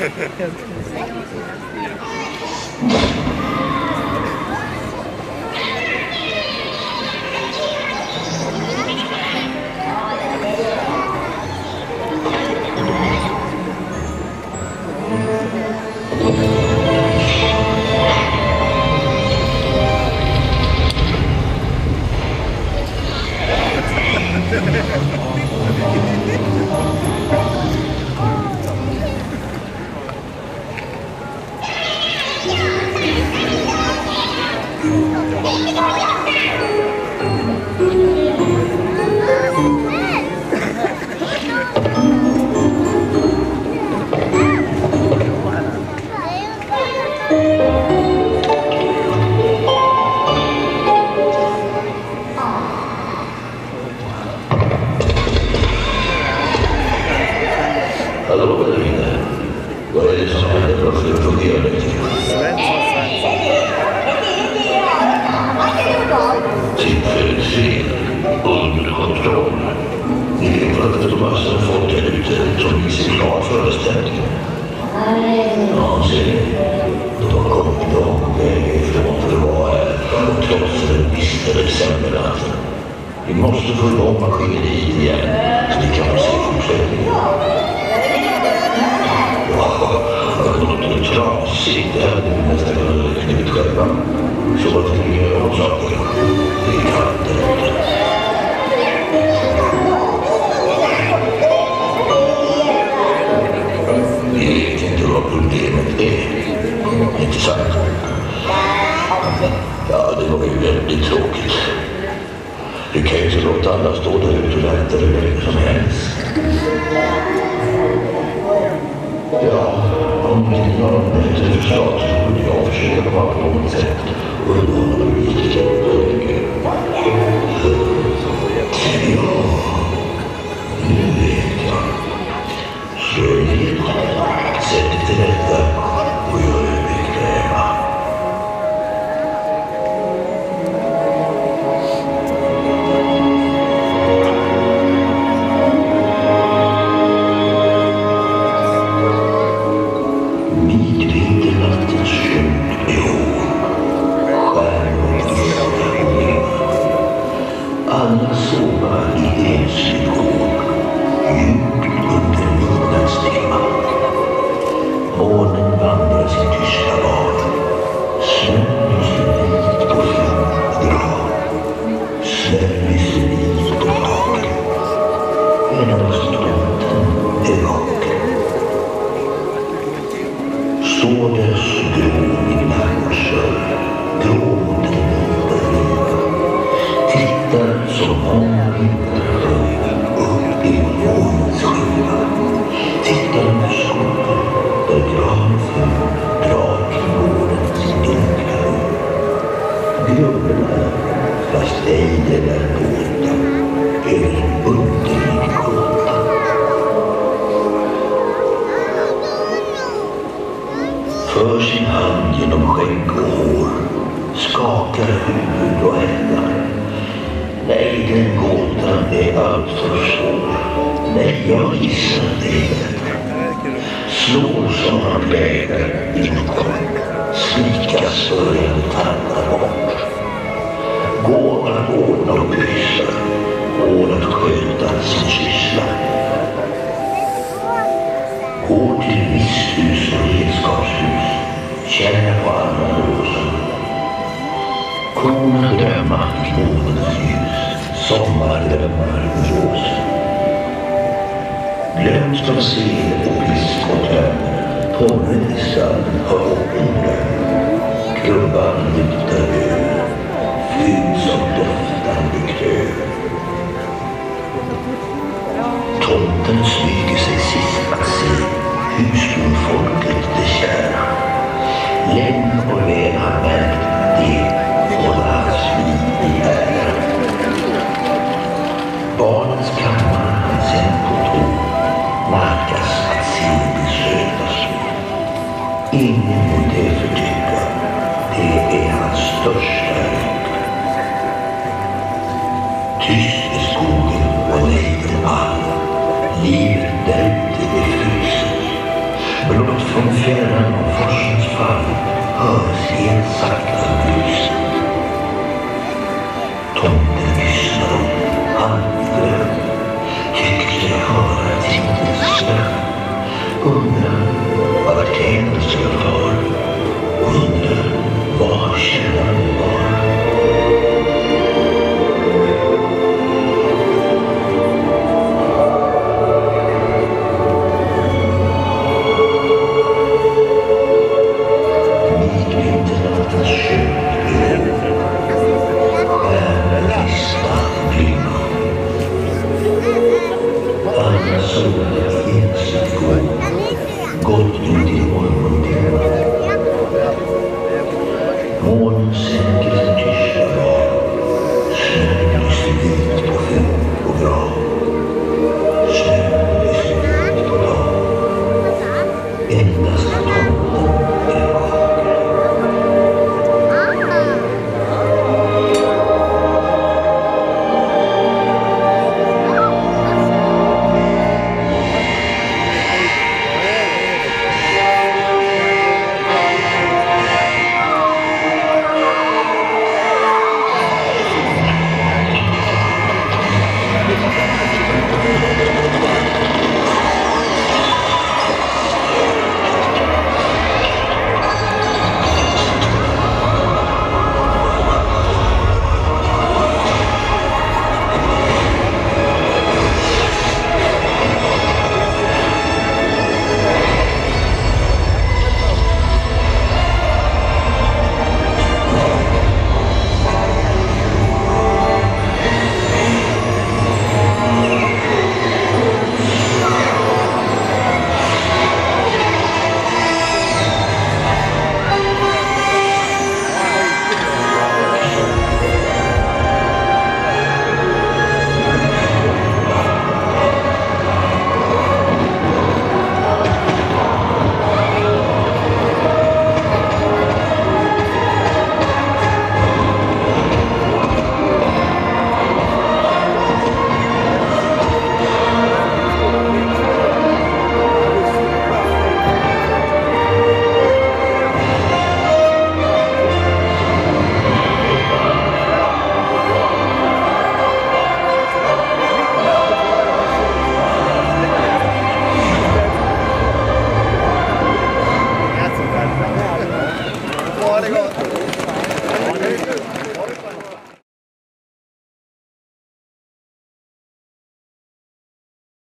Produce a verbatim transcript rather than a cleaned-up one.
Hallå där inne. Vad är det som händer? Varför fungerar det inte? Tillfälligt fel. Under kontroll. Ni vet att det är massor av folk där ute som vill se klart föreställningen. Ja, ser ni. De har kommit lång väg ifrån för att vara här och trots den mistade decembernatten. Vi måste få igång maskineriet igen så vi kan se fortsättningen. Det är trasigt, det hade vi nästan kunnat räkna ut själva. Så att vi gör om saker. Det är kallt där ute. Vi vet inte vad problemet är. Inte sant? Ja, det var ju väldigt tråkigt. Vi kan ju inte låta alla stå där ute och vänta hur länge som helst. Ja, om det inte var någon bättre förslag så borde jag försöka komma på något sätt och undra om det gick till länge. Ja, nu vet jag. Slå ner, sätt det till rätta och gör det bekväma. Alla sover i enslig gård, djupt under midnattstimma. Månen vandrar sin tysta bad, snön lyser vit på fjord och grav. Snön lyser vit på taket, endast tomten är vaken. Står där så grå i nattmarsör, gråten vita liv. Tittar som om vinterhöjd upp i månens skimma. Tittar med solen där granfrun drar till gårdens enkla höjd. Grubblar, fast ej den är båta, över en underlig gåta. För sin hand genom skägg och hår, skakar huvud och händar. Nej, den gåtan är alltför svår. Nej, jag gissar det. Slår som han vägar inom kort. Slikas började tannar bort. Går att ordna och pyssla. Går att sköta sin syssla. Går till visthus och redskapshus. Känner på alla låsen. Korna drömma i månens ljus. Sommardrömmar och rosen. Glömt av sel och fisk och tönn. Torrnissan har ångrar. Klubban luktar öl. Fynd som doftande kröv. Tomten smyger sig sist att se. Husbondfolket det kära. Lämn och väl har märkt det. Hålla hans liv i ära. Barnens kammare han sen på tå. Nackas att se det söta små. Ingen må det förtycka. Det är hans största lycka. Tyst är skogen och nejden all. Livet där ute är fruset. Blott Från fjärran och forsens fall hörs helt sakta brus. Tomten lyssnar och halvdröm, tyckte höra tidens slöm. Undrar vad det är som